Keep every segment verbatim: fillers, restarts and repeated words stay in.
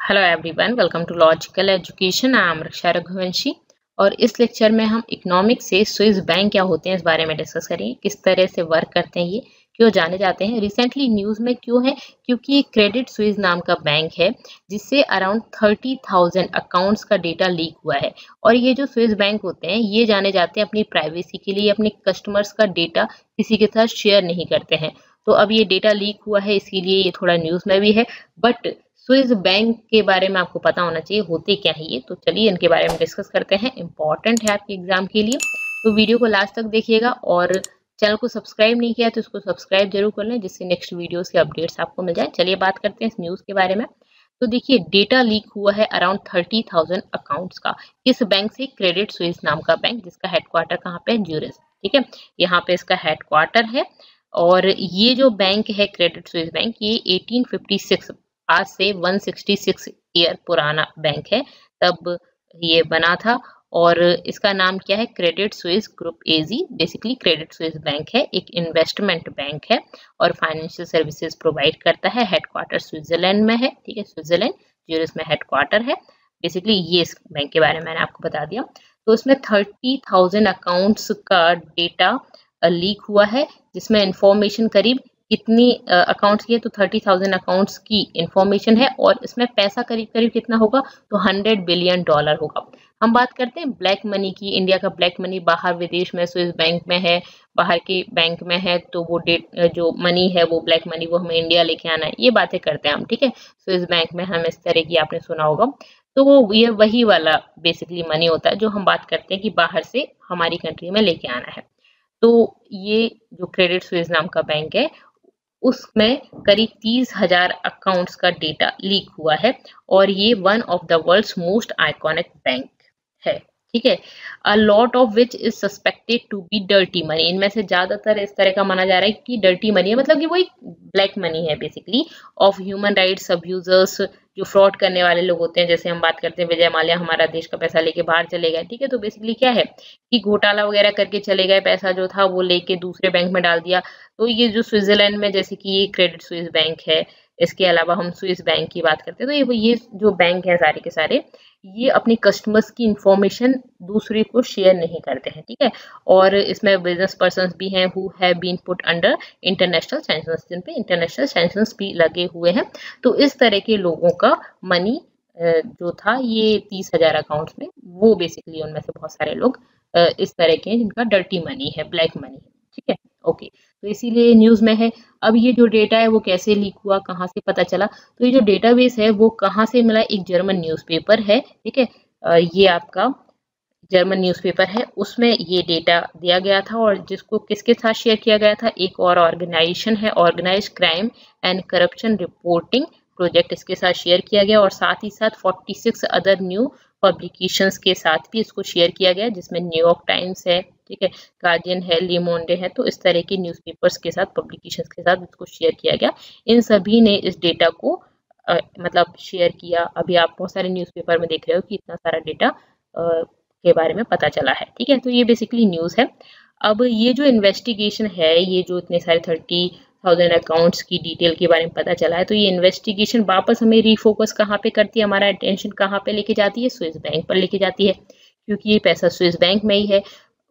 Hello everyone, welcome to logical education. I am Raksha Raghuvanshi और इस lecture में हम इकोनॉमिक्स से स्विस बैंक क्या होते हैं इस बारे में डिस्कस करेंगे। किस तरह से वर्क करते हैं, ये क्यों जाने जाते हैं, रिसेंटली न्यूज़ में क्यों है, क्योंकि क्रेडिट स्विस नाम का बैंक है जिससे अराउंड थर्टी थाउजेंड अकाउंट्स का डेटा लीक हुआ है। और ये जो स्विस बैंक होते हैं ये जाने जाते हैं अपनी प्राइवेसी के लिए, अपने कस्टमर्स का डेटा किसी के साथ शेयर नहीं करते हैं। तो अब ये डेटा लीक हुआ है, इसीलिए ये थोड़ा न्यूज़ में भी है। बट स्विस बैंक के बारे में आपको पता होना चाहिए होते क्या है ये। तो चलिए इनके बारे में डिस्कस करते हैं, इंपॉर्टेंट है आपके एग्जाम के लिए। तो वीडियो को लास्ट तक देखिएगा और चैनल को सब्सक्राइब नहीं किया तो इसको सब्सक्राइब जरूर कर लें जिससे नेक्स्ट वीडियोस के अपडेट्स आपको मिल जाए। चलिए बात करते हैं इस न्यूज़ के बारे में। तो देखिए, डेटा लीक हुआ है अराउंड थर्टी थाउजेंड अकाउंट्स का। किस बैंक से? क्रेडिट स्विस नाम का बैंक, जिसका हेडक्वार्टर कहाँ पे है? ज्यूरिख। ठीक है, यहाँ पे इसका हेडक्वार्टर है। और ये जो बैंक है क्रेडिट स्विस बैंक, ये एटीन फिफ्टी सिक्स, आज से वन सिक्सटी सिक्स ईयर पुराना बैंक है, तब ये बना था। और इसका नाम क्या है? Credit Suisse group AG. Basically Credit Suisse bank है, एक इन्वेस्टमेंट बैंक है और फाइनेंशियल सर्विसेज प्रोवाइड करता है। हेडक्वार्टर स्विट्जरलैंड में है। ठीक है, स्विट्जरलैंड ज्यूरिख में हेडक्वार्टर है। बेसिकली ये इस बैंक के बारे में मैंने आपको बता दिया। तो इसमें थर्टी थाउजेंड अकाउंट्स का डेटा लीक हुआ है, जिसमें इंफॉर्मेशन करीब कितनी अकाउंट्स की है? तो थर्टी थाउजेंड अकाउंट्स की इंफॉर्मेशन है और इसमें पैसा करीब करीब कितना होगा? तो हंड्रेड बिलियन डॉलर होगा। हम बात करते हैं ब्लैक मनी की। इंडिया का ब्लैक मनी बाहर विदेश में स्विस बैंक में है, बाहर के बैंक में है, तो वो डेट जो मनी है वो ब्लैक मनी वो हमें इंडिया लेके आना है, ये बातें करते हैं हम। ठीक है, स्विस बैंक में हम इस तरह की आपने सुना होगा। तो वो ये वही वाला बेसिकली मनी होता है जो हम बात करते हैं कि बाहर से हमारी कंट्री में लेके आना है। तो ये जो क्रेडिट स्विस नाम का बैंक है उसमें करीब तीस हजार अकाउंट्स का डेटा लीक हुआ है और ये one of the world's most iconic bank है। ठीक है, a lot of which is suspected to be dirty money. इनमें से ज्यादातर इस तरह का माना जा रहा है कि डर्टी मनी है, मतलब कि वो एक ब्लैक मनी है basically, of human rights abusers, जो फ्रॉड करने वाले लोग होते हैं। जैसे हम बात करते हैं विजय माल्या हमारा देश का पैसा लेके बाहर चले गए। ठीक है, तो बेसिकली क्या है कि घोटाला वगैरह करके चले गए, पैसा जो था वो लेके दूसरे बैंक में डाल दिया। तो ये जो स्विट्जरलैंड में, जैसे कि ये क्रेडिट स्विस बैंक है, इसके अलावा हम स्विस बैंक की बात करते हैं, तो ये ये जो बैंक है सारे के सारे, ये अपने कस्टमर्स की इंफॉर्मेशन दूसरे को शेयर नहीं करते हैं। ठीक है, और इसमें बिजनेस पर्सन्स भी हैं who have been put under international sanctions, जिन पे इंटरनेशनल सैंक्शंस भी लगे हुए हैं। तो इस तरह के लोगों का मनी जो था ये तीस हजार अकाउंट्स में, वो बेसिकली उनमें से बहुत सारे लोग इस तरह के जिनका डर्टी मनी है, ब्लैक मनी है। ठीक है, ओके, तो इसीलिए न्यूज़ में है। अब ये जो डेटा है वो कैसे लीक हुआ, कहाँ से पता चला? तो ये जो डेटाबेस है वो कहाँ से मिला? एक जर्मन न्यूज़पेपर है। ठीक है, ये आपका जर्मन न्यूज़पेपर है, उसमें ये डेटा दिया गया था और जिसको किसके साथ शेयर किया गया था? एक और ऑर्गेनाइजेशन है, organise crime and corruption reporting project, इसके साथ शेयर किया गया। और साथ ही साथ forty six other new publications के साथ भी इसको शेयर किया गया, जिसमें न्यूयॉर्क टाइम्स है, ठीक है, गार्जियन है, ली मोंडे है। तो इस तरह के न्यूज़पेपर्स के साथ, पब्लिकेशंस के साथ इसको शेयर किया गया। इन सभी ने इस डेटा को आ, मतलब शेयर किया। अभी आप बहुत सारे न्यूज़पेपर में देख रहे हो कि इतना सारा डेटा आ, के बारे में पता चला है। ठीक है, तो ये बेसिकली न्यूज़ है। अब ये जो इन्वेस्टिगेशन है, ये जो इतने सारे थर्टी थाउजेंड अकाउंट्स की डिटेल के बारे में पता चला है, तो ये इन्वेस्टिगेशन वापस हमें रिफोकस कहाँ पे करती है, हमारा अटेंशन कहाँ पे लेके जाती है? स्विस बैंक पर लेके जाती है, क्योंकि ये पैसा स्विस बैंक में ही है।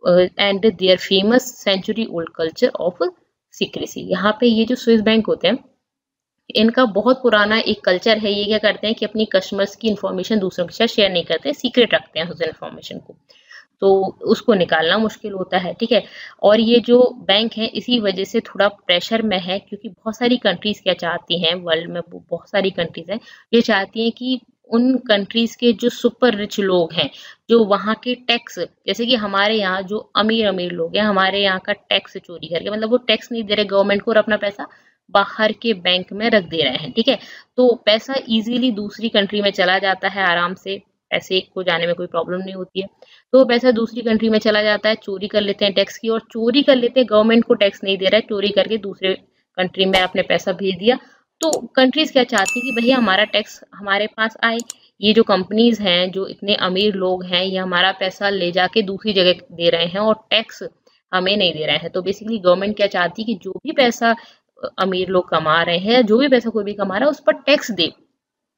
And their famous century old culture of secrecy. यहाँ पे ये जो स्विस बैंक होते हैं इनका बहुत पुराना एक कल्चर है। ये क्या करते हैं कि अपनी कस्टमर्स की इंफॉर्मेशन दूसरों के साथ शेयर नहीं करते, सीक्रेट रखते हैं उस इंफॉर्मेशन को, तो उसको निकालना मुश्किल होता है। ठीक है, और ये जो बैंक है इसी वजह से थोड़ा प्रेशर में है, क्योंकि बहुत सारी कंट्रीज क्या चाहती हैं, वर्ल्ड में बहुत सारी कंट्रीज हैं ये चाहती हैं कि उन कंट्रीज के जो सुपर रिच लोग हैं, जो वहाँ के टैक्स, जैसे कि हमारे यहाँ जो अमीर अमीर लोग हैं, हमारे यहाँ का टैक्स चोरी करके, मतलब वो टैक्स नहीं दे रहे गवर्नमेंट को और अपना पैसा बाहर के बैंक में रख दे रहे हैं। ठीक है, तो पैसा इजीली दूसरी कंट्री में चला जाता है, आराम से पैसे को जाने में कोई प्रॉब्लम नहीं होती है। तो पैसा दूसरी कंट्री में चला जाता है, चोरी कर लेते हैं टैक्स की, और चोरी कर लेते हैं, गवर्नमेंट को टैक्स नहीं दे रहा है, चोरी करके दूसरे कंट्री में अपने पैसा भेज दिया। तो कंट्रीज क्या चाहती है कि भैया हमारा टैक्स हमारे पास आए। ये जो कंपनीज हैं, जो इतने अमीर लोग हैं, ये हमारा पैसा ले जाके दूसरी जगह दे रहे हैं और टैक्स हमें नहीं दे रहे हैं। तो बेसिकली गवर्नमेंट क्या चाहती है कि जो भी पैसा अमीर लोग कमा रहे हैं, जो भी पैसा कोई भी कमा रहा है, उस पर टैक्स दे।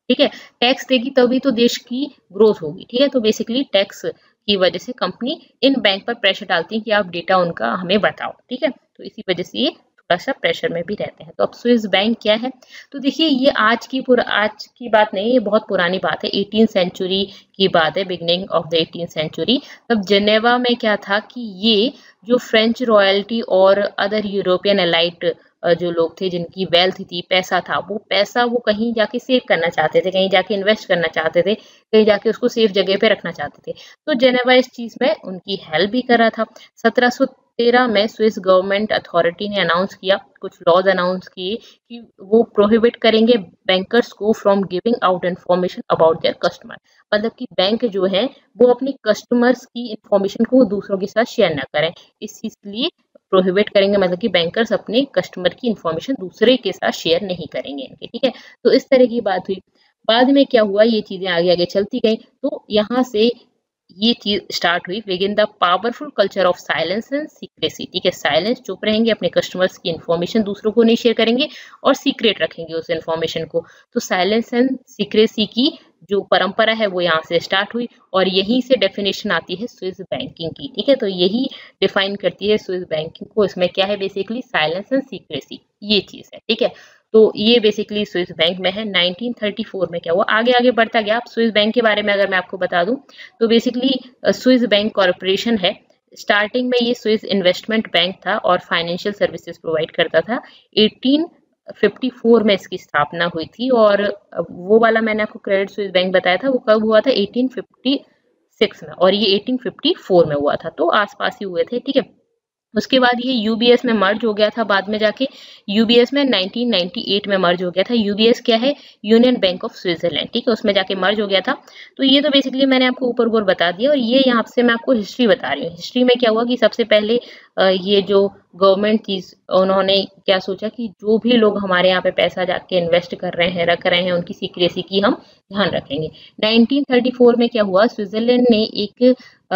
ठीक है, टैक्स देगी तभी तो देश की ग्रोथ होगी, ठीक है। तो बेसिकली टैक्स की वजह से कंपनी इन बैंक पर प्रेशर डालती है कि आप डेटा उनका हमें बताओ, ठीक है। तो इसी वजह से ये थोड़ा सा प्रेशर में भी रहते हैं। तो अब स्विस बैंक क्या है, तो देखिए ये आज की पूरा आज की बात नहीं, ये बहुत पुरानी बात है, एटीन सेंचुरी की बात है, beginning of the eighteen century. तब जेनेवा में क्या था कि ये जो फ्रेंच रॉयल्टी और अदर यूरोपियन एलाइट जो लोग थे जिनकी वेल्थ थी, पैसा था, वो पैसा वो कहीं जाके सेव करना चाहते थे, कहीं जाके इन्वेस्ट करना चाहते थे, कहीं जाके उसको सेफ जगह पे रखना चाहते थे। तो जेनेवा इस चीज में उनकी हेल्प भी कर रहा था। सत्रह सौ तेरह में स्विस गवर्नमेंट अथॉरिटी ने अनाउंस किया, कुछ लॉज अनाउंस किए कि वो प्रोहिबिट करेंगे बैंकर्स को from giving out information about their customer. मतलब कि बैंक जो है वो अपनी कस्टमर्स की इंफॉर्मेशन को दूसरों के साथ शेयर ना करें, इस चीज के लिए प्रोहिबिट करेंगे। मतलब कि बैंकर्स अपने कस्टमर की इंफॉर्मेशन दूसरे के साथ शेयर नहीं करेंगे इनके, ठीक है। तो इस तरह की बात हुई। बाद में क्या हुआ, ये चीजें आगे आगे चलती गई, तो यहाँ से ये चीज स्टार्ट हुई, begin the powerful culture of silence and secrecy, ठीक है। साइलेंस, चुप रहेंगे, अपने कस्टमर्स की इंफॉर्मेशन दूसरों को नहीं शेयर करेंगे और सीक्रेट रखेंगे उस इंफॉर्मेशन को। तो साइलेंस एंड सीक्रेसी की जो परंपरा है वो यहाँ से स्टार्ट हुई और यहीं से डेफिनेशन आती है स्विस बैंकिंग की, ठीक है। तो यही डिफाइन करती है स्विस बैंकिंग को, इसमें क्या है बेसिकली साइलेंस एंड सीक्रेसी, ये चीज है, ठीक है। तो ये बेसिकली स्विस बैंक में है। नाइनटीन थर्टी फोर में क्या हुआ, आगे आगे बढ़ता गया। आप स्विस बैंक के बारे में अगर मैं आपको बता दूं तो बेसिकली स्विस बैंक कॉर्पोरेशन है। स्टार्टिंग में ये स्विस इन्वेस्टमेंट बैंक था और फाइनेंशियल सर्विसेज प्रोवाइड करता था। एटीन फिफ्टी फोर में इसकी स्थापना हुई थी और वो वाला मैंने आपको क्रेडिट स्विस बैंक बताया था, वो कब हुआ था, एटीन फिफ्टी सिक्स में, और ये एटीन फिफ्टी फोर में हुआ था, तो आसपास ही हुए थे, ठीक है। उसके बाद ये यूबीएस में मर्ज हो गया था, बाद में जाके यूबीएस में नाइनटीन नाइंटी एट में मर्ज हो गया था। यूबीएस क्या है, यूनियन बैंक ऑफ स्विट्जरलैंड, ठीक है, उसमें जाके मर्ज हो गया था। तो ये तो बेसिकली मैंने आपको ऊपर ऊपर बता दिया और ये यहाँ से मैं आपको हिस्ट्री बता रही हूँ। हिस्ट्री में क्या हुआ कि सबसे पहले ये जो गवर्नमेंट थी उन्होंने क्या सोचा कि जो भी लोग हमारे यहाँ पे पैसा जाके इन्वेस्ट कर रहे हैं, रख रहे हैं, उनकी सीक्रेसी की हम ध्यान रखेंगे। नाइनटीन थर्टी फोर में क्या हुआ, स्विट्जरलैंड ने एक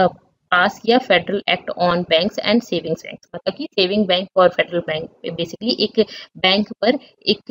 पास किया federal act on banks and savings bank, मतलब कि सेविंग बैंक और फेडरल बैंक बेसिकली एक बैंक पर एक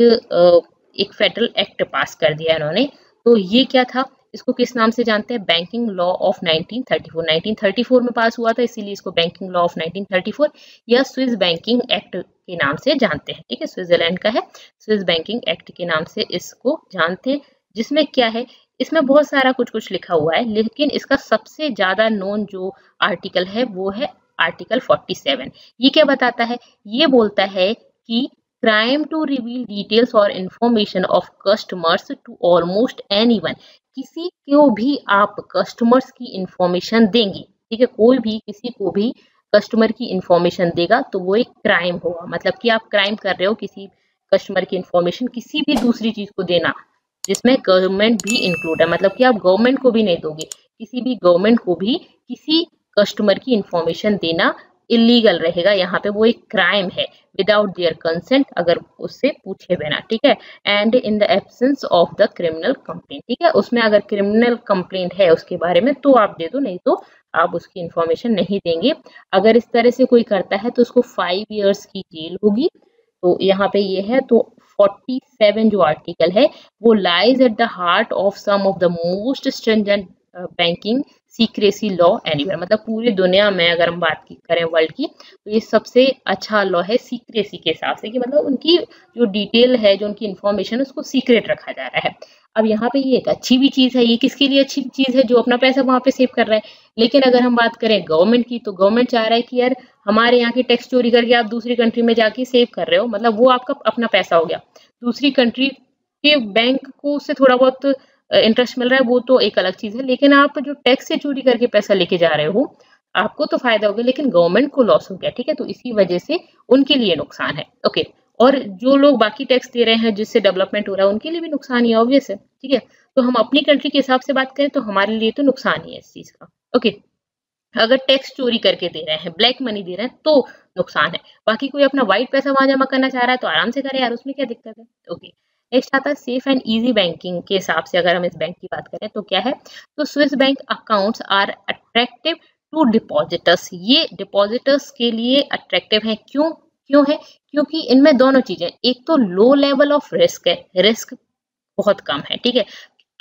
एक फेडरल एक्ट पास कर दिया इन्होंने। तो ये क्या था, इसको किस नाम से जानते हैं, banking law of nineteen thirty four. Nineteen thirty four में पास हुआ था, इसीलिए इसको banking law of nineteen thirty four या स्विस बैंकिंग एक्ट के नाम से जानते हैं, ठीक है। स्विट्जरलैंड का है, स्विस बैंकिंग एक्ट के नाम से इसको जानते हैं। जिसमें क्या है, इसमें बहुत सारा कुछ कुछ लिखा हुआ है, लेकिन इसका सबसे ज्यादा नोन जो आर्टिकल है वो है आर्टिकल फोर्टी सेवन। ये क्या बताता है, ये बोलता है कि क्राइम टू रिवील डिटेल्स और information of customers to almost anyone, किसी को भी आप कस्टमर्स की इंफॉर्मेशन देंगे, ठीक है, कोई भी किसी को भी कस्टमर की इंफॉर्मेशन देगा तो वो एक क्राइम होगा। मतलब कि आप क्राइम कर रहे हो, किसी कस्टमर की इंफॉर्मेशन किसी भी दूसरी चीज को देना जिसमें गवर्नमेंट भी इंक्लूड है, मतलब कि आप गवर्नमेंट को भी नहीं दोगे, किसी भी गवर्नमेंट को भी किसी कस्टमर की इंफॉर्मेशन देना इलीगल रहेगा, यहाँ पे वो एक क्राइम है विदाउट देयर कंसेंट, अगर उससे पूछे बिना, ठीक है। And in the absence of the criminal complaint, ठीक है, उसमें अगर क्रिमिनल कंप्लेंट है उसके बारे में तो आप दे दो, नहीं तो आप उसकी इंफॉर्मेशन नहीं देंगे। अगर इस तरह से कोई करता है तो उसको फाइव ईयर्स की जेल होगी। तो यहाँ पे ये है, तो फोर्टी सेवन जो आर्टिकल है वो lies at the heart of some of the most stringent banking secrecy law anywhere, मतलब पूरी दुनिया में अगर हम बात की करें वर्ल्ड की तो ये सबसे अच्छा लॉ है सीक्रेसी के हिसाब से, कि मतलब उनकी जो डिटेल है, जो उनकी इंफॉर्मेशन है उसको सीक्रेट रखा जा रहा है। अब यहाँ पे ये एक अच्छी भी चीज है, ये किसके लिए अच्छी चीज है, जो अपना पैसा वहां पे सेव कर रहा है। लेकिन अगर हम बात करें गवर्नमेंट की, तो गवर्नमेंट चाह रहा है कि यार हमारे यहाँ की टैक्स चोरी करके आप दूसरी कंट्री में जाके सेव कर रहे हो, मतलब वो आपका अपना पैसा हो गया, दूसरी कंट्री के बैंक को उससे थोड़ा बहुत इंटरेस्ट मिल रहा है, वो तो एक अलग चीज है। लेकिन आप जो टैक्स से चोरी करके पैसा लेके जा रहे हो, आपको तो फायदा हो गया लेकिन गवर्नमेंट को लॉस हो गया, ठीक है। तो इसी वजह से उनके लिए नुकसान है, ओके। और जो लोग बाकी टैक्स दे रहे हैं जिससे डेवलपमेंट हो रहा है उनके लिए भी नुकसान ही है, ऑब्वियस है, ठीक है। तो हम अपनी कंट्री के हिसाब से बात करें तो हमारे लिए तो नुकसान ही है इस चीज का, ओके। अगर टैक्स चोरी करके दे रहे हैं, ब्लैक मनी दे रहे हैं तो नुकसान है। बाकी कोई अपना व्हाइट पैसा वहां जमा करना चाह रहा है तो आराम से करे यार, उसमें क्या दिक्कत है, ओके। नेक्स्ट आता है सेफ एंड इजी बैंकिंग के हिसाब से अगर हम इस बैंक की बात करें तो क्या है, तो Swiss bank accounts are attractive to depositors, ये डिपॉजिटर्स के लिए अट्रैक्टिव है। क्यों क्यों है, क्योंकि इनमें दोनों चीजें, एक तो लो लेवल ऑफ रिस्क है, रिस्क बहुत कम है, ठीक है,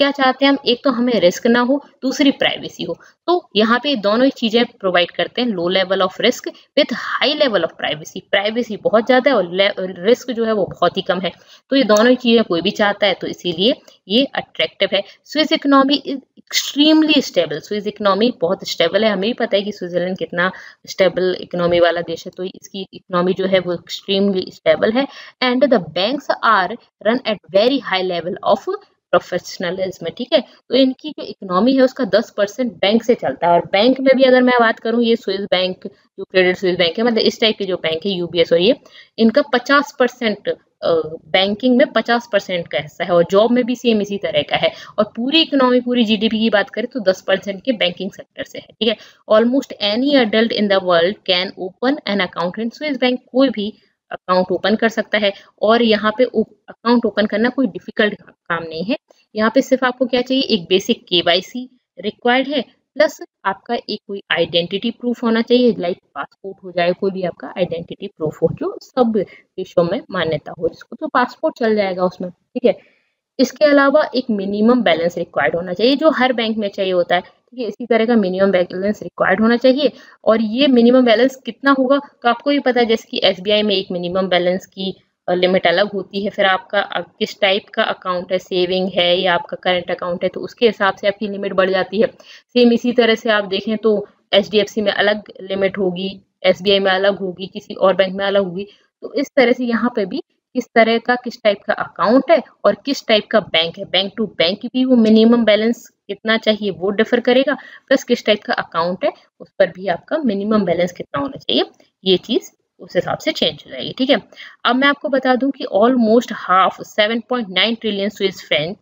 क्या चाहते हैं हम, एक तो हमें रिस्क ना हो, दूसरी प्राइवेसी हो। तो यहाँ पे दोनों ही चीजें प्रोवाइड करते हैं, low level of risk with high level of privacy. Privacy बहुत ज्यादा है और रिस्क जो है वो बहुत ही कम है। तो ये दोनों ही चीजें कोई भी चाहता है, तो इसीलिए ये अट्रैक्टिव है। Swiss economy is extremely stable. Swiss economy बहुत स्टेबल है। हमें भी पता है कि स्विट्जरलैंड कितना स्टेबल इकोनॉमी वाला देश है, तो इसकी इकोनॉमी जो है वो एक्सट्रीमली स्टेबल है। And the banks are run at very high level of professionalism. ठीक है, तो इनकी जो इकोनॉमी है उसका दस परसेंट बैंक से चलता है। और बैंक में भी अगर मैं बात करूं, ये स्विस बैंक जो क्रेडिट स्विस बैंक है, मतलब इस टाइप के जो बैंक है यूबीएस और ये, इनका पचास परसेंट बैंकिंग में पचास परसेंट का हिस्सा है और जॉब में भी सेम इसी तरह का है। और पूरी इकोनॉमी, पूरी जीडीपी की बात करें तो दस परसेंट के बैंकिंग सेक्टर से है। ठीक है, almost any adult in the world can open an account in Swiss bank. कोई भी अकाउंट ओपन कर सकता है और यहाँ पे अकाउंट ओपन करना कोई डिफिकल्ट काम नहीं है। यहाँ पे सिर्फ आपको क्या चाहिए, एक बेसिक केवाईसी रिक्वायर्ड है, प्लस आपका एक कोई आइडेंटिटी प्रूफ होना चाहिए, लाइक पासपोर्ट हो जाए, कोई भी आपका आइडेंटिटी प्रूफ हो जो सब देशों में मान्यता हो, जिसको तो पासपोर्ट चल जाएगा उसमें। ठीक है, इसके अलावा एक मिनिमम बैलेंस रिक्वायर्ड होना चाहिए, जो हर बैंक में चाहिए होता है। ठीक है, इसी तरह का मिनिमम बैलेंस रिक्वायर्ड होना चाहिए। और ये मिनिमम बैलेंस कितना होगा तो आपको भी पता है, जैसे कि एसबीआई में एक मिनिमम बैलेंस की लिमिट अलग होती है। फिर आपका किस टाइप का अकाउंट है, सेविंग है या आपका करंट अकाउंट है, तो उसके हिसाब से आपकी लिमिट बढ़ जाती है। सेम इसी तरह से आप देखें तो एचडीएफसी में अलग लिमिट होगी, एसबीआई में अलग होगी, किसी और बैंक में अलग होगी। तो इस तरह से यहाँ पे भी किस तरह का, किस टाइप का अकाउंट है और किस टाइप का बैंक है, बैंक टू बैंक भी वो मिनिमम बैलेंस कितना चाहिए वो डिफर करेगा, प्लस किस टाइप का अकाउंट है उस पर भी आपका मिनिमम बैलेंस कितना होना चाहिए, ये चीज उस हिसाब से चेंज हो जाएगी। ठीक है, अब मैं आपको बता दूं कि almost half seven point nine trillion Swiss franc,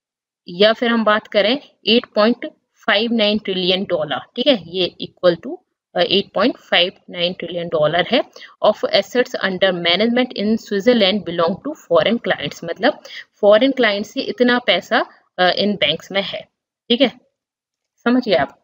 या फिर हम बात करें eight point five nine trillion dollar, ठीक है, ये equal to eight point five nine trillion dollar है of assets under management in Switzerland belong to foreign clients. मतलब फॉरेन क्लाइंट से इतना पैसा इन uh, बैंक्स में है। ठीक है, समझिए आप,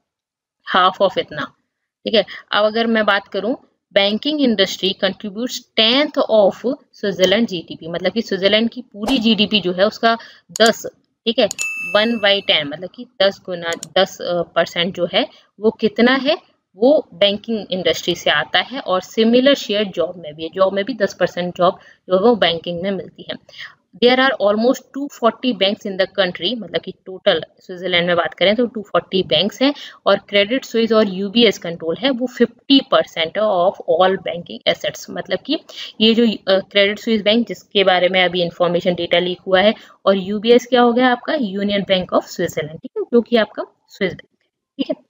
हाफ ऑफ इतना। ठीक है, अब अगर मैं बात करूं, banking industry contributes tenth of Switzerland GDP, मतलब कि स्विट्जरलैंड की पूरी जीडीपी जो है उसका दस, ठीक है, वन बाई टेन, मतलब कि दस गुना दस परसेंट जो है वो कितना है, वो बैंकिंग इंडस्ट्री से आता है। और सिमिलर शेयर जॉब में भी है, जॉब में भी दस परसेंट जॉब जो है वो बैंकिंग में मिलती है। There are almost two forty banks in the country, मतलब कि टोटल स्विट्जरलैंड में बात करें तो टू फोर्टी बैंक्स हैं। और क्रेडिट स्विस और यूबीएस कंट्रोल है वो fifty percent of all banking assets. मतलब कि ये जो क्रेडिट स्विस बैंक जिसके बारे में अभी इंफॉर्मेशन डेटा लीक हुआ है, और यूबीएस क्या हो गया आपका, यूनियन बैंक ऑफ स्विट्जरलैंड, ठीक है, जो कि आपका स्विस बैंक है। ठीक है,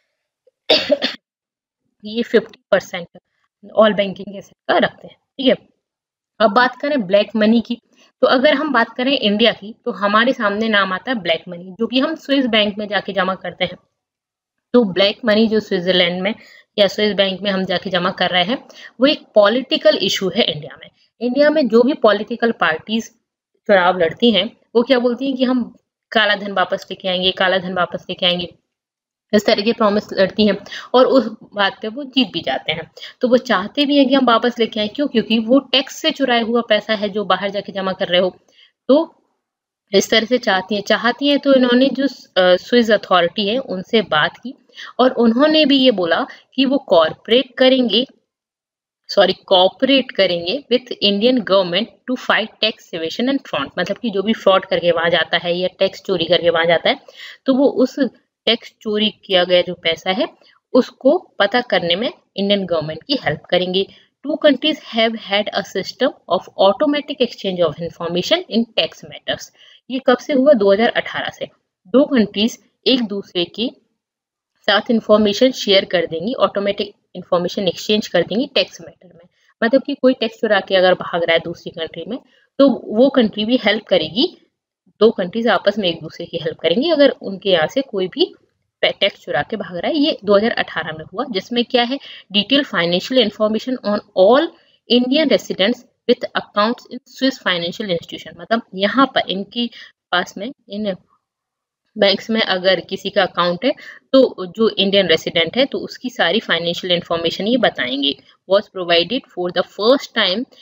ये fifty percent all banking asset का रखते हैं। ठीक है, अब बात करें ब्लैक मनी की, तो अगर हम बात करें इंडिया की तो हमारे सामने नाम आता है ब्लैक मनी, जो कि हम स्विस बैंक में जाके जमा करते हैं। तो ब्लैक मनी जो स्विट्जरलैंड में या स्विस बैंक में हम जाके जमा कर रहे हैं, वो एक पॉलिटिकल इशू है इंडिया में। इंडिया में जो भी पॉलिटिकल पार्टीज चुनाव लड़ती हैं वो क्या बोलती हैं कि हम काला धन वापस लेके आएंगे, काला धन वापस लेके आएंगे, इस तरह के प्रॉमिस लड़ती हैं और उस बात पे वो जीत भी जाते हैं। तो वो चाहते भी हैं कि हम वापस लेके आए, क्यों, क्योंकि वो टैक्स से चुराया हुआ पैसा है जो बाहर जाके जमा कर रहे हो। तो इस तरह से चाहती हैं चाहती हैं तो इन्होंने जो स्विस अथॉरिटी है उनसे बात की और उन्होंने भी ये बोला कि वो कॉर्पोरेट करेंगे सॉरी कॉपरेट करेंगे with Indian government to fight tax evasion and fraud. मतलब कि जो भी फ्रॉड करके वहां जाता है या टैक्स चोरी करके वहां जाता है, तो वो उस टैक्स चोरी किया गया जो पैसा है उसको पता करने में इंडियन गवर्नमेंट की हेल्प करेंगे। Two countries have had a system of automatic exchange of information in tax matters. ये कब से हुआ, दो हज़ार अठारह से। दो कंट्रीज एक दूसरे के साथ इंफॉर्मेशन शेयर कर देंगी, ऑटोमेटिक इंफॉर्मेशन एक्सचेंज कर देंगी टैक्स मैटर में। मतलब कि कोई टैक्स चुरा के अगर भाग रहा है दूसरी कंट्री में तो वो कंट्री भी हेल्प करेगी, दो कंट्रीज आपस में एक दूसरे की हेल्प करेंगी अगर उनके यहाँ से कोई भी टैक्स चुरा के भाग रहा है। ये दो हज़ार अठारह में हुआ, जिसमें क्या है, detail financial information on all Indian residents with accounts in Swiss financial institution. मतलब यहाँ पर इनकी पास में इन बैंक्स में अगर किसी का अकाउंट है तो जो इंडियन रेसिडेंट है तो उसकी सारी फाइनेंशियल इंफॉर्मेशन ये बताएंगे। Was provided for the first time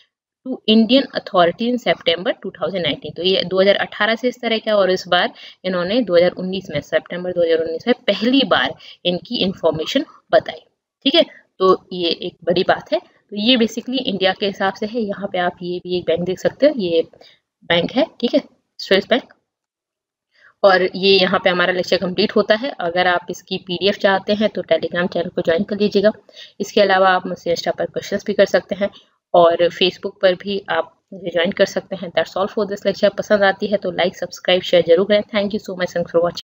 to Indian authority in September two thousand nineteen. तो ये दो हज़ार अठारह से इस तरह का, और इस बार इन्होंने दो हज़ार उन्नीस में, सितंबर दो हज़ार उन्नीस में पहली बार इनकी इंफॉर्मेशन बताई। ठीक है, तो ये एक बड़ी बात है। तो ये बेसिकली इंडिया के हिसाब से है। यहाँ पे आप ये भी एक बैंक देख सकते हो, ये बैंक है, ठीक है, स्विस बैंक। और ये यहाँ पे हमारा लेक्चर कंप्लीट होता है। अगर आप इसकी पीडीएफ चाहते हैं तो टेलीग्राम चैनल को ज्वाइन कर लीजिएगा। इसके अलावा आप मुझसे इंस्टा पर क्वेश्चंस भी कर सकते हैं, और फेसबुक पर भी आप मुझे ज्वाइन कर सकते हैं। That's all for this lecture. पसंद आती है तो लाइक, सब्सक्राइब, शेयर जरूर करें। Thank you so much for watching.